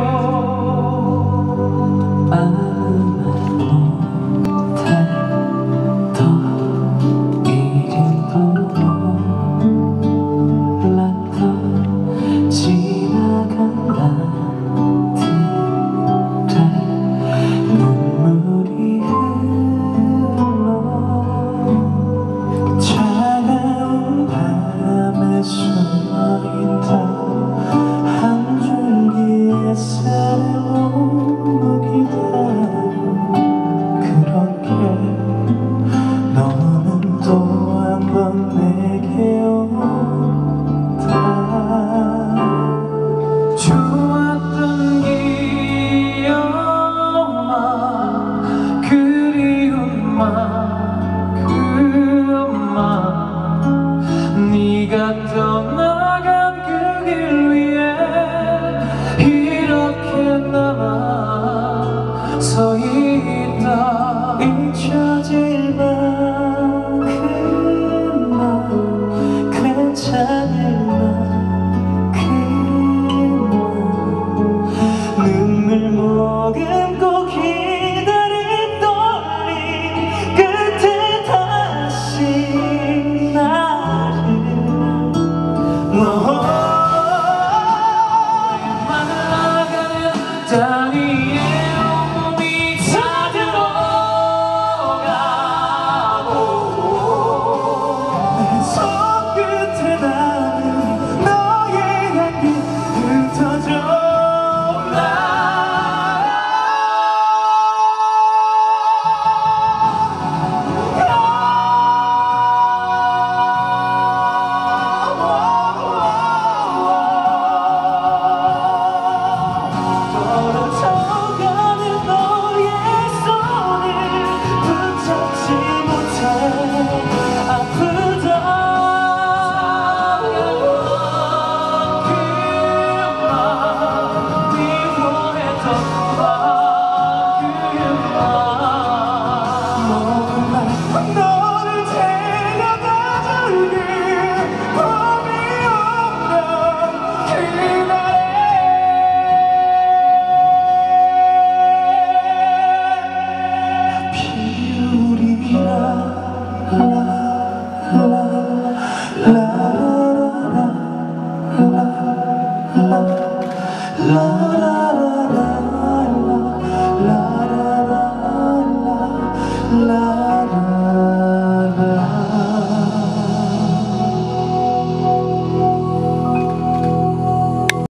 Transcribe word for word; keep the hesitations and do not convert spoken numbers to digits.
떠나간 그 길 위에 이렇게 남아 서 있다. 잊혀질 만큼만 괜찮을 만큼만 눈물 머금고 기다린 떨림 끝에 다시 나를 너만을 나가는 땅 위에 온몸이 차들어가고 내 손끝에 닿는 너의 향기 흩어져 나 la la la